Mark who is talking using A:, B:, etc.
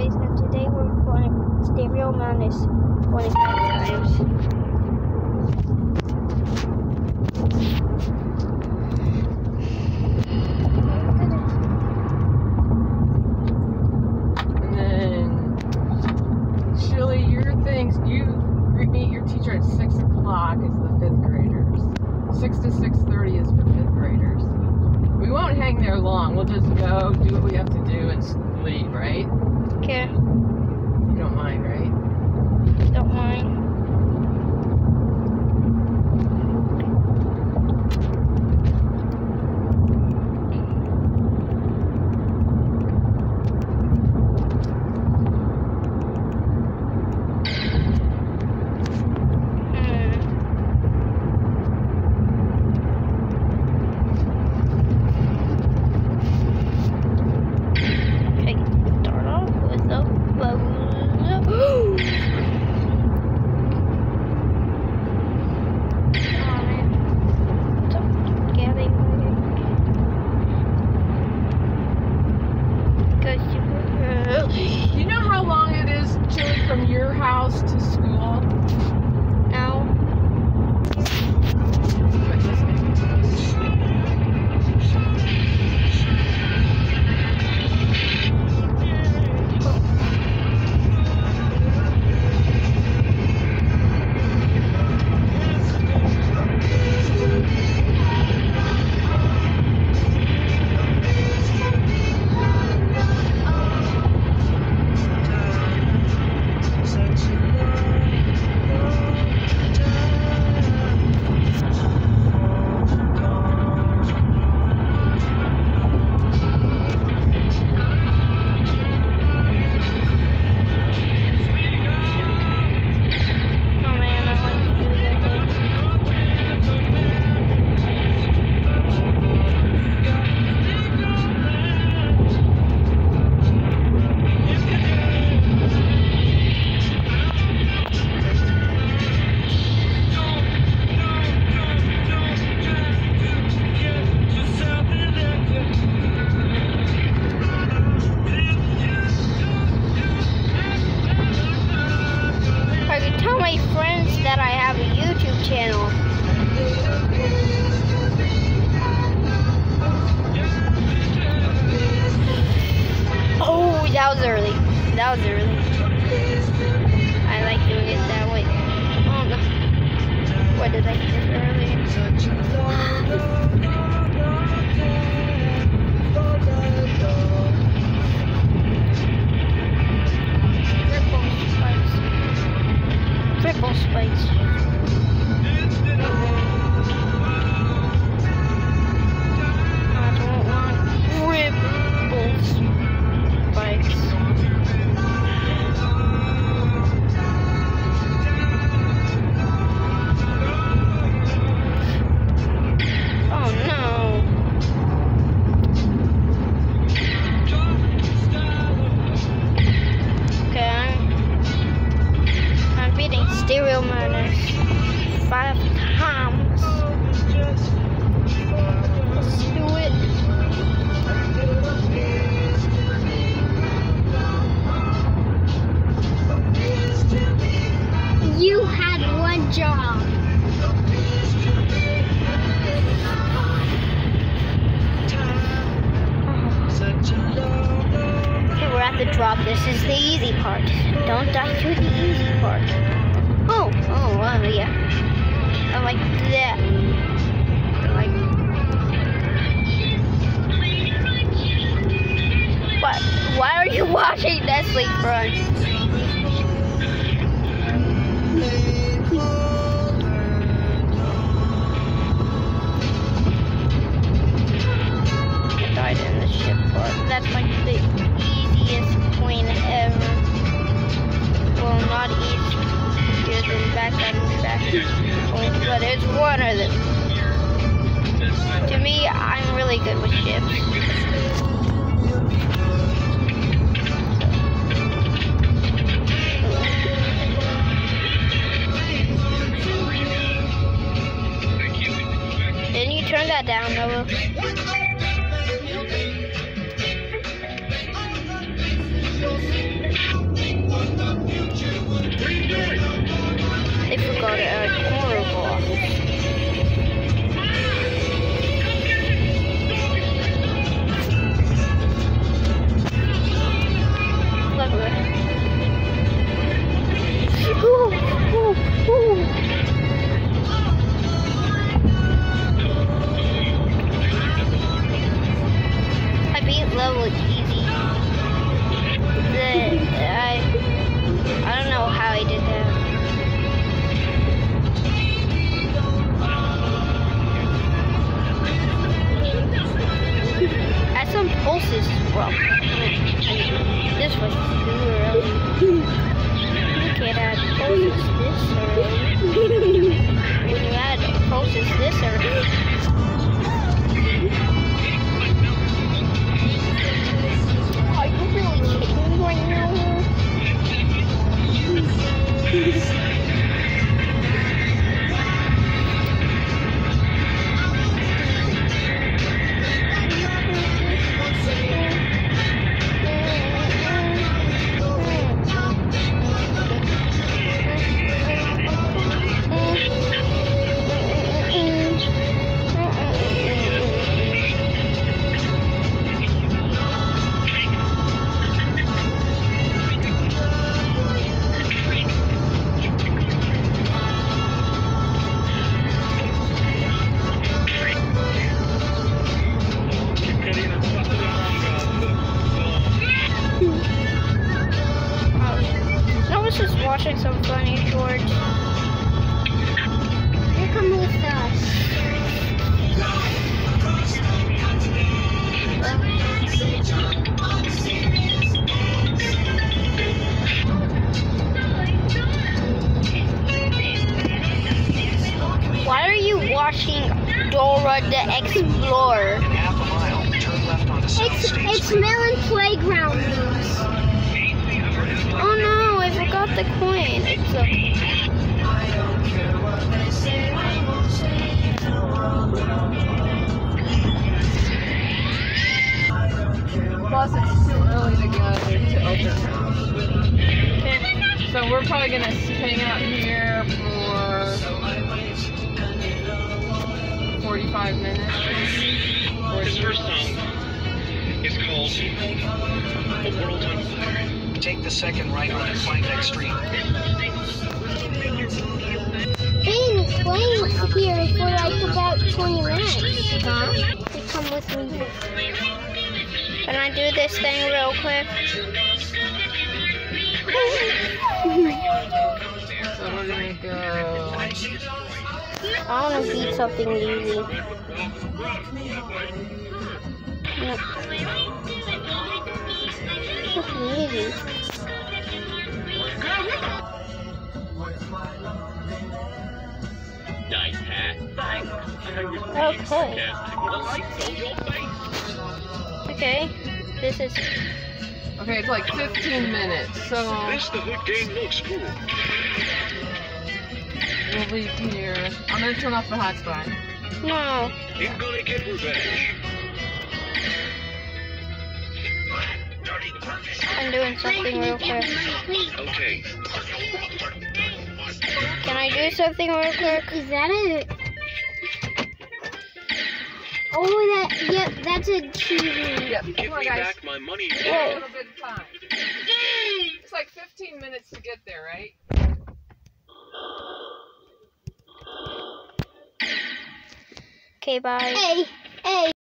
A: guys, and today we're playing Stereo Madness 25 times.
B: And then, Chili, your things, you meet your teacher at 6 o'clock is the 5th graders. 6 to 6:30 is for 5th graders. We won't hang there long. We'll just go, do what we have to do, and leave, right?
A: Okay.
B: You don't mind, right?
A: Don't mind.
B: You know how long it is, Chili, from your house to school?
A: No. That I have a YouTube channel. Oh, that was early. That was early. I like doing it that way. Oh no. What did I do early? Triple spikes. I don't want triple spikes. Oh no. Okay. I'm beating Stereo Madness 5 times. Let's do it. You had one job. Okay, we're at the drop. This is the easy part. Don't die to the easy part. Oh, wow, yeah. I like that. What? Why are you watching Nestle Run? I died in the ship part. That's like the easiest point ever. Well, not easy. Than back on track points, but it's one of them. To me, I'm really good with ships. Didn't you turn that down, Noah? was just watching some funny shorts.
C: You come with us.
A: Why are you watching Dora the Explorer?
D: Half a mile, turn left onto South State
C: It's
D: Street.
C: Melon Playground news.
A: Oh no, I forgot the coin. It's okay.
B: Plus, it's too early to go to open house. So we're probably gonna hang out here for 45 minutes.
E: His first song is called The World on Fire.
D: Take the second right onto Klondike Street.
C: Been playing here for like about 20 minutes.
B: Huh?
C: To come with me.
A: Can I do this thing real quick?
B: So we're gonna go.
A: I want to beat something easy. No. Something easy.
E: Nice hat.
A: Okay. Okay. This is.
B: Okay, it's like 15 minutes. So
E: This the hood game looks cool.
B: we'll leave here. I'm gonna turn off the hotspot.
A: No.
E: You're gonna get revenge.
A: I'm doing something real quick.
E: Okay.
A: Can I do something real quick?
C: Is that it? Oh, yep, that's a cheese.
B: Yep.
E: Give
B: Come on,
E: me
B: guys.
E: back my money.
B: A little bit of time. It's like 15 minutes to get there, right?
A: Okay, bye.
C: Hey, hey.